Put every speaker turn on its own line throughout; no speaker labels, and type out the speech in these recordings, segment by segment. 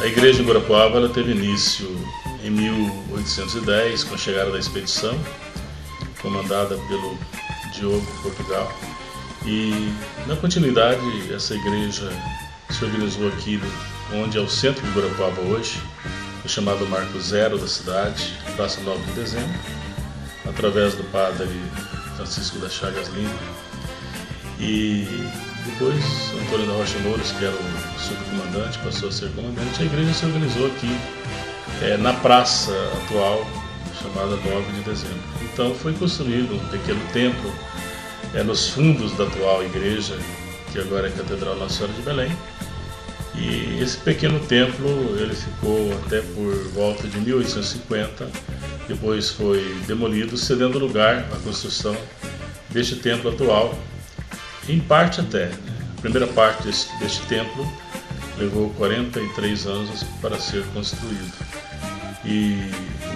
A igreja em Guarapuava ela teve início em 1810, com a chegada da expedição, comandada pelo Diogo Portugal. E, na continuidade, essa igreja se organizou aqui, onde é o centro de Guarapuava hoje, o chamado Marco Zero da cidade, Praça 9 de Dezembro, através do padre Francisco das Chagas Lima. E depois, Antônio da Rocha Mouros, que era o subcomandante, passou a ser comandante. A igreja se organizou aqui, na praça atual, chamada 9 de Dezembro. Então foi construído um pequeno templo nos fundos da atual igreja, que agora é a Catedral Nossa Senhora de Belém. E esse pequeno templo ele ficou até por volta de 1850, depois foi demolido, cedendo lugar à construção deste templo atual, em parte até. A primeira parte deste templo levou 43 anos para ser construído. E em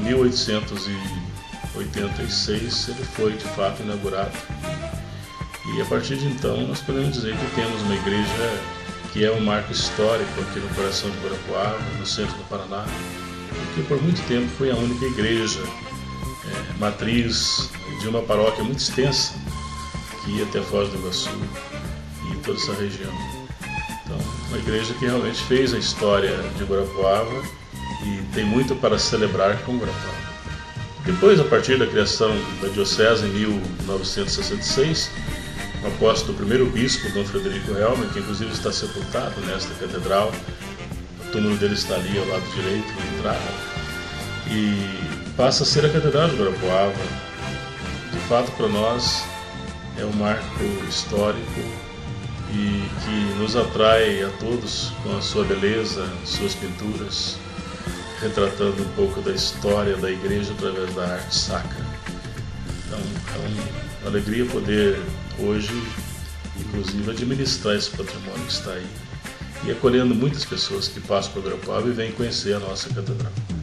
1886 ele foi de fato inaugurado. E a partir de então nós podemos dizer que temos uma igreja que é um marco histórico aqui no coração de Guarapuava, no centro do Paraná, porque por muito tempo foi a única igreja matriz de uma paróquia muito extensa que ia até Foz do Iguaçu e toda essa região. Então, uma igreja que realmente fez a história de Guarapuava e tem muito para celebrar com Guarapuava. Depois, a partir da criação da diocese em 1966, após do primeiro bispo, Dom Frederico Helmer, que inclusive está sepultado nesta catedral, o túmulo dele está ali ao lado direito, na entrada, e passa a ser a Catedral de Guarapuava. De fato, para nós, é um marco histórico e que nos atrai a todos com a sua beleza, suas pinturas, retratando um pouco da história da igreja através da arte sacra. Então, é uma alegria poder hoje, inclusive, administrar esse patrimônio que está aí e acolhendo muitas pessoas que passam por Guarapuava e vêm conhecer a nossa catedral.